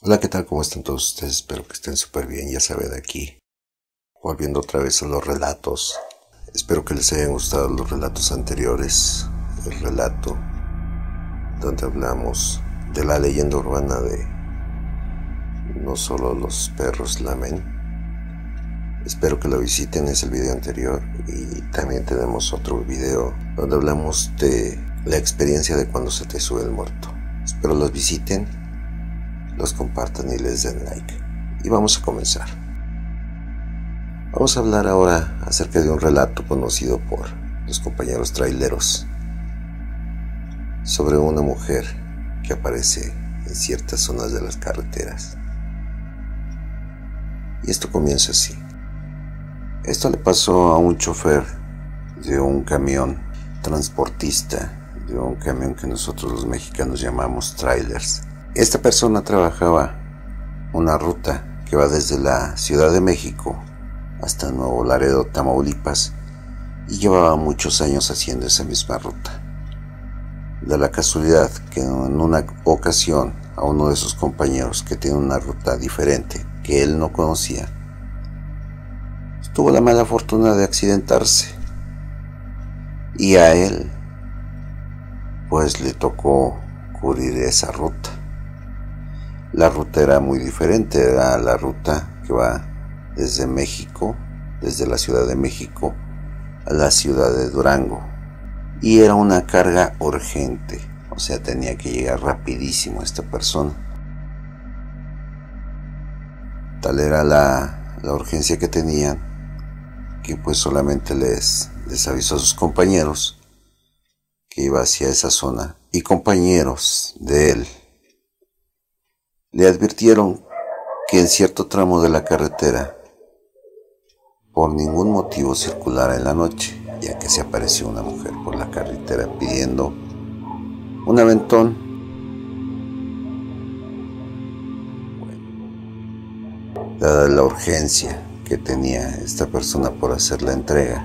Hola, ¿qué tal? ¿Cómo están todos ustedes? Espero que estén súper bien. Ya saben, aquí volviendo otra vez a los relatos. Espero que les hayan gustado los relatos anteriores. El relato donde hablamos de la leyenda urbana de no solo los perros lamen. Espero que lo visiten, es el video anterior. Y también tenemos otro video donde hablamos de la experiencia de cuando se te sube el muerto. Espero los visiten, los compartan y les den like. Y vamos a comenzar. Vamos a hablar ahora acerca de un relato conocido por los compañeros traileros sobre una mujer que aparece en ciertas zonas de las carreteras. Y esto comienza así. Esto le pasó a un chofer de un camión transportista, de un camión que nosotros los mexicanos llamamos trailers. Esta persona trabajaba una ruta que va desde la Ciudad de México hasta Nuevo Laredo, Tamaulipas, y llevaba muchos años haciendo esa misma ruta. Da la casualidad que en una ocasión a uno de sus compañeros que tiene una ruta diferente que él no conocía, tuvo la mala fortuna de accidentarse, y a él pues le tocó cubrir esa ruta. La ruta era muy diferente, era la ruta que va desde México, desde la Ciudad de México a la ciudad de Durango, y era una carga urgente, o sea, tenía que llegar rapidísimo esta persona. Tal era la urgencia que tenían que pues solamente les avisó a sus compañeros que iba hacia esa zona, y compañeros de él le advirtieron que en cierto tramo de la carretera por ningún motivo circulara en la noche, ya que se apareció una mujer por la carretera pidiendo un aventón. Bueno, dada la urgencia que tenía esta persona por hacer la entrega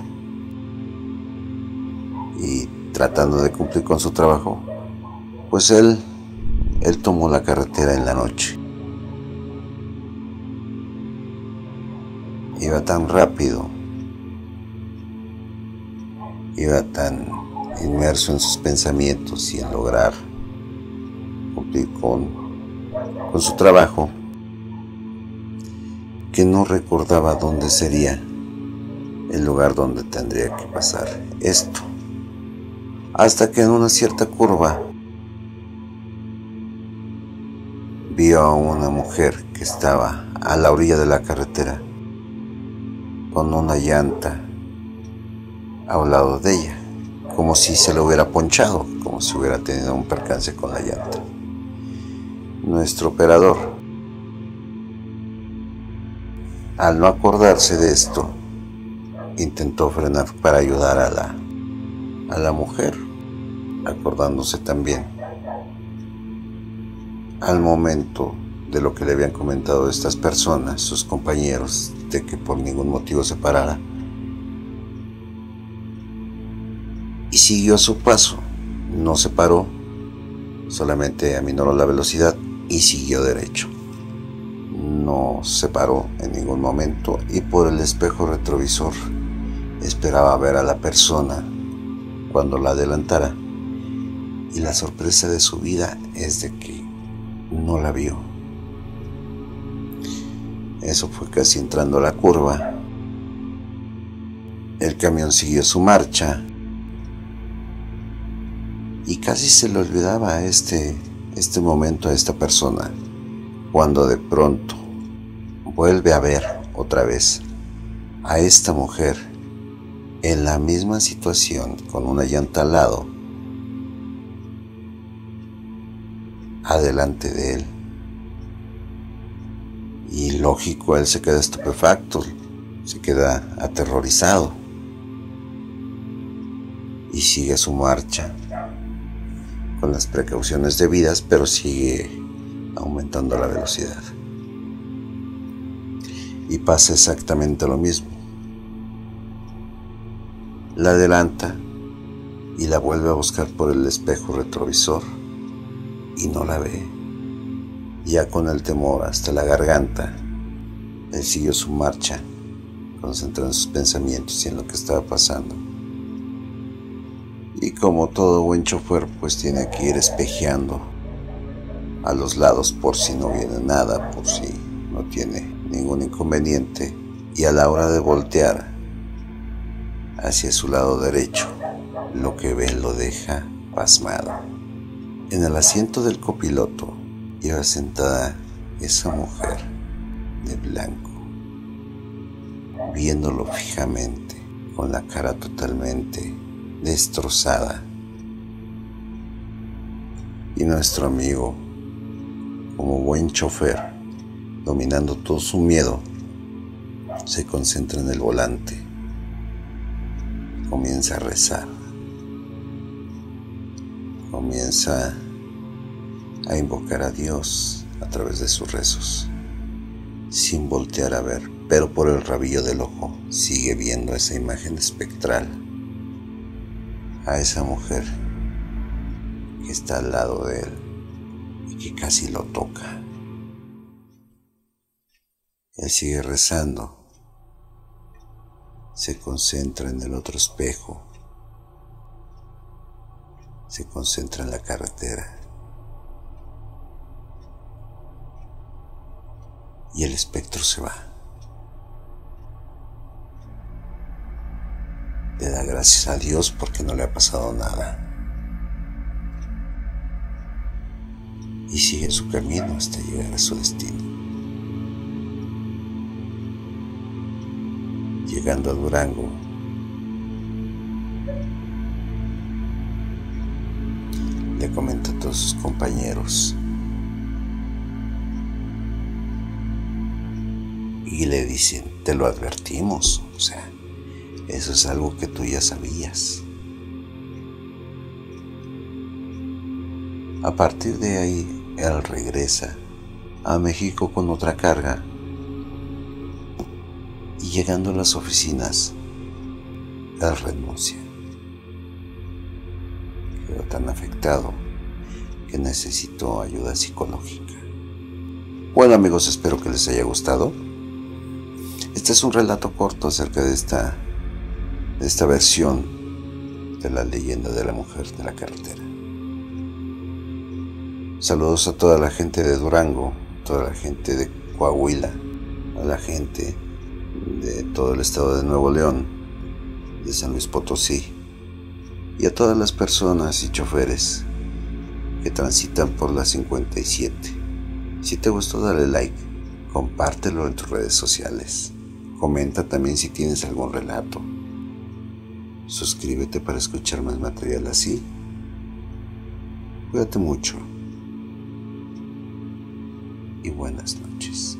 y tratando de cumplir con su trabajo, pues él tomó la carretera en la noche. Iba tan rápido, iba tan inmerso en sus pensamientos y en lograr cumplir con su trabajo, que no recordaba dónde sería el lugar donde tendría que pasar esto, hasta que en una cierta curva vio a una mujer que estaba a la orilla de la carretera con una llanta a un lado de ella, como si se lo hubiera ponchado, como si hubiera tenido un percance con la llanta. Nuestro operador, al no acordarse de esto, intentó frenar para ayudar a la mujer, acordándose también al momento de lo que le habían comentado estas personas, sus compañeros, de que por ningún motivo se parara, y siguió su paso. No se paró, solamente aminoró la velocidad y siguió derecho. No se paró en ningún momento, y por el espejo retrovisor esperaba ver a la persona cuando la adelantara, y la sorpresa de su vida es de que no la vio. Eso fue casi entrando a la curva. El camión siguió su marcha y casi se le olvidaba este momento a esta persona, cuando de pronto vuelve a ver otra vez a esta mujer en la misma situación, con una llanta al lado, adelante de él. Y lógico, él se queda estupefacto, se queda aterrorizado y sigue su marcha con las precauciones debidas, pero sigue aumentando la velocidad. Y pasa exactamente lo mismo. La adelanta y la vuelve a buscar por el espejo retrovisor y no la ve. Ya con el temor hasta la garganta, él siguió su marcha, concentrado en sus pensamientos y en lo que estaba pasando. Y como todo buen chofer, pues tiene que ir espejeando a los lados por si no viene nada, por si no tiene ningún inconveniente. Y a la hora de voltear hacia su lado derecho, lo que ve lo deja pasmado. En el asiento del copiloto iba sentada esa mujer de blanco, viéndolo fijamente, con la cara totalmente destrozada. Y nuestro amigo, como buen chofer, dominando todo su miedo, se concentra en el volante, comienza a rezar, comienza a invocar a Dios a través de sus rezos, sin voltear a ver, pero por el rabillo del ojo sigue viendo esa imagen espectral, a esa mujer que está al lado de él y que casi lo toca. Él sigue rezando, se concentra en el otro espejo, se concentra en la carretera y el espectro se va. Le da gracias a Dios porque no le ha pasado nada y sigue su camino hasta llegar a su destino. Llegando a Durango, le comenta a todos sus compañeros y le dicen: te lo advertimos, o sea, eso es algo que tú ya sabías. A partir de ahí, él regresa a México con otra carga y llegando a las oficinas, él renuncia. Quedó tan afectado que necesitó ayuda psicológica. Bueno amigos, espero que les haya gustado. Este es un relato corto acerca de esta versión de la leyenda de la mujer de la carretera. Saludos a toda la gente de Durango, toda la gente de Coahuila, a la gente de todo el estado de Nuevo León, de San Luis Potosí, y a todas las personas y choferes que transitan por la 57. Si te gustó, dale like, compártelo en tus redes sociales, comenta también si tienes algún relato, suscríbete para escuchar más material así. Cuídate mucho y buenas noches.